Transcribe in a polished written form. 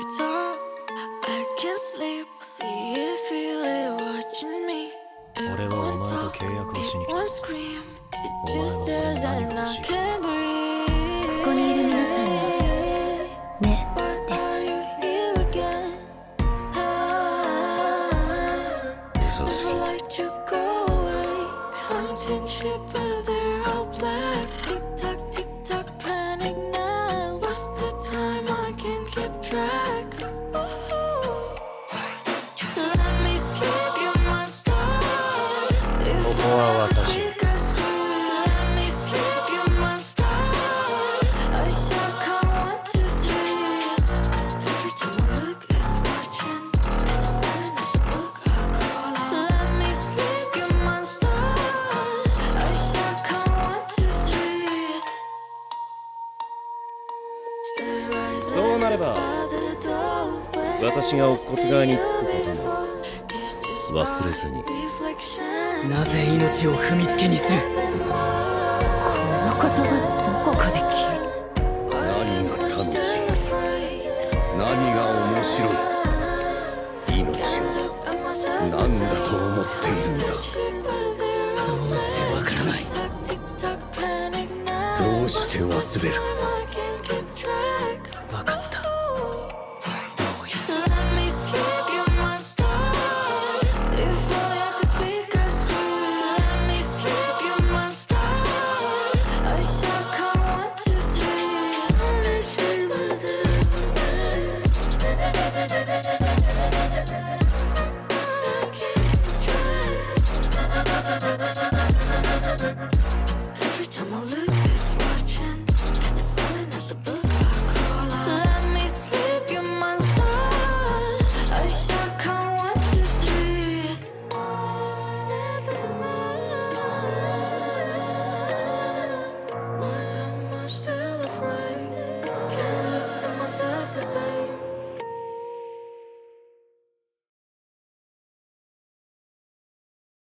lights off. I can't sleep. See it, feel it watching me. It won't talk. It won't scream. It just stares and I can't breathe. ここにいる皆さんはねです。 Are you here again? Never let you go away. Counting sheep, but they're all black. Tick tock, tick tock, panic now. What's the time? I can't keep track. Let me sleep, you're my star. If ここは私。 take a scream, let me sleep, you're my star. I shall count 1, 2, 3. Every time I look, it's watching. It's silent as a book, I call out. Let me sleep, you're my star. I shall count 1, 2, 3. Stay right そうなれば by the doorway. 私が乙骨側につくことも It's just 忘れずに。 reflection. なぜ命を踏みつけにする。 この言葉どこかで聞いた。 何が楽しい、何が面白い、命を何だと思っているんだ。 どうしてわからない。 どうして忘れる。 わかっ